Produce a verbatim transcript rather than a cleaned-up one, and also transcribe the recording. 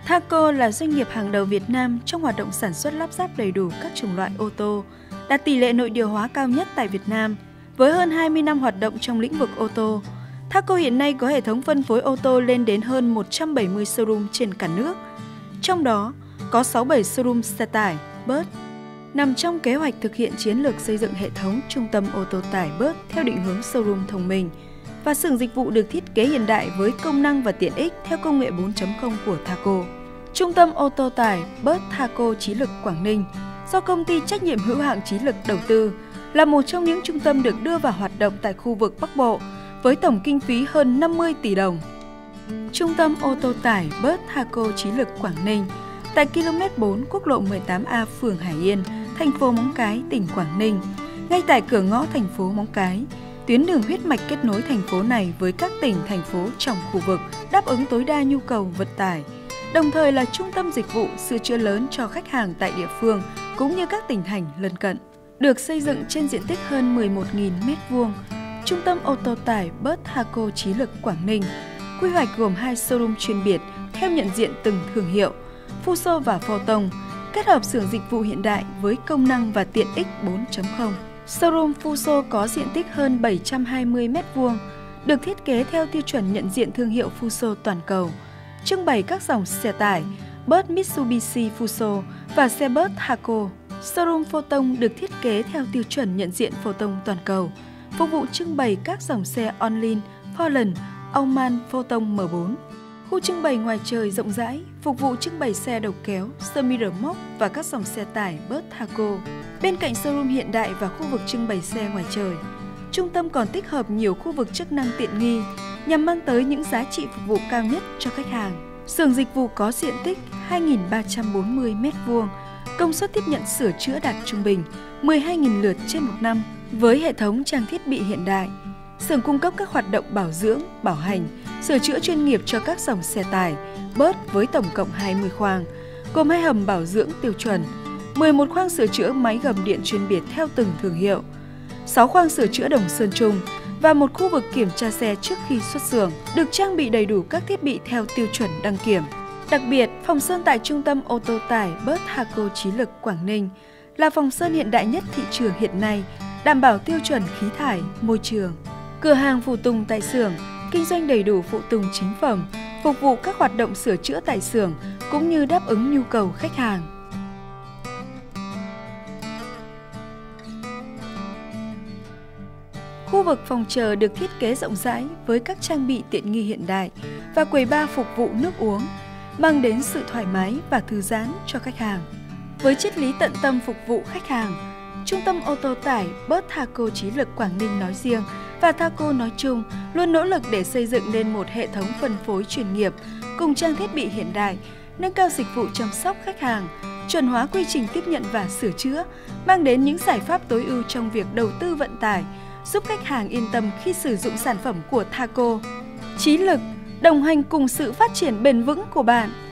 Thaco là doanh nghiệp hàng đầu Việt Nam trong hoạt động sản xuất lắp ráp đầy đủ các chủng loại ô tô, đạt tỷ lệ nội địa hóa cao nhất tại Việt Nam. Với hơn hai mươi năm hoạt động trong lĩnh vực ô tô, Thaco hiện nay có hệ thống phân phối ô tô lên đến hơn một trăm bảy mươi showroom trên cả nước. Trong đó, có sáu mươi bảy showroom xe tải, bus. Nằm trong kế hoạch thực hiện chiến lược xây dựng hệ thống trung tâm ô tô tải bus theo định hướng showroom thông minh và xưởng dịch vụ được thiết kế hiện đại với công năng và tiện ích theo công nghệ bốn chấm không của Thaco. Trung tâm ô tô tải bus Thaco Chí Lực Quảng Ninh do công ty trách nhiệm hữu hạn Chí Lực đầu tư là một trong những trung tâm được đưa vào hoạt động tại khu vực Bắc Bộ với tổng kinh phí hơn năm mươi tỷ đồng. Trung tâm ô tô tải bus Thaco Chí Lực Quảng Ninh tại ki lô mét bốn quốc lộ mười tám A phường Hải Yên, thành phố Móng Cái, tỉnh Quảng Ninh, ngay tại cửa ngõ thành phố Móng Cái. Tuyến đường huyết mạch kết nối thành phố này với các tỉnh, thành phố trong khu vực, đáp ứng tối đa nhu cầu vận tải, đồng thời là trung tâm dịch vụ sửa chữa lớn cho khách hàng tại địa phương cũng như các tỉnh thành lân cận. Được xây dựng trên diện tích hơn mười một nghìn mét vuông, Trung tâm ô tô tải bus Thaco Chí Lực Quảng Ninh quy hoạch gồm hai showroom chuyên biệt theo nhận diện từng thương hiệu, Fuso và Photon, kết hợp xưởng dịch vụ hiện đại với công năng và tiện ích bốn chấm không. Showroom Fuso có diện tích hơn bảy trăm hai mươi mét vuông, được thiết kế theo tiêu chuẩn nhận diện thương hiệu Fuso toàn cầu, trưng bày các dòng xe tải, bus Mitsubishi Fuso và xe bus Thaco. Showroom Photon được thiết kế theo tiêu chuẩn nhận diện Photon toàn cầu, phục vụ trưng bày các dòng xe Onlin, Forland, Auman Photon M bốn. Khu trưng bày ngoài trời rộng rãi, phục vụ trưng bày xe đầu kéo, semi-remote và các dòng xe tải bus Thaco. Bên cạnh showroom hiện đại và khu vực trưng bày xe ngoài trời, trung tâm còn tích hợp nhiều khu vực chức năng tiện nghi nhằm mang tới những giá trị phục vụ cao nhất cho khách hàng. Xưởng dịch vụ có diện tích hai nghìn ba trăm bốn mươi mét vuông, công suất tiếp nhận sửa chữa đạt trung bình mười hai nghìn lượt trên một năm với hệ thống trang thiết bị hiện đại. Xưởng cung cấp các hoạt động bảo dưỡng, bảo hành, sửa chữa chuyên nghiệp cho các dòng xe tải, bus với tổng cộng hai mươi khoang, gồm hai hầm bảo dưỡng tiêu chuẩn, mười một khoang sửa chữa máy gầm điện chuyên biệt theo từng thương hiệu, sáu khoang sửa chữa đồng sơn chung và một khu vực kiểm tra xe trước khi xuất xưởng, được trang bị đầy đủ các thiết bị theo tiêu chuẩn đăng kiểm. Đặc biệt, phòng sơn tại Trung tâm ô tô tải bus Thaco Chí Lực Quảng Ninh là phòng sơn hiện đại nhất thị trường hiện nay, đảm bảo tiêu chuẩn khí thải, môi trường. Cửa hàng phụ tùng tại xưởng kinh doanh đầy đủ phụ tùng chính phẩm, phục vụ các hoạt động sửa chữa tại xưởng cũng như đáp ứng nhu cầu khách hàng. Khu vực phòng chờ được thiết kế rộng rãi với các trang bị tiện nghi hiện đại và quầy bar phục vụ nước uống, mang đến sự thoải mái và thư giãn cho khách hàng. Với triết lý tận tâm phục vụ khách hàng, Trung tâm ô tô tải bus Thaco Chí Lực Quảng Ninh nói riêng và Thaco nói chung luôn nỗ lực để xây dựng nên một hệ thống phân phối chuyên nghiệp cùng trang thiết bị hiện đại, nâng cao dịch vụ chăm sóc khách hàng, chuẩn hóa quy trình tiếp nhận và sửa chữa, mang đến những giải pháp tối ưu trong việc đầu tư vận tải, giúp khách hàng yên tâm khi sử dụng sản phẩm của Thaco. Chí Lực, đồng hành cùng sự phát triển bền vững của bạn.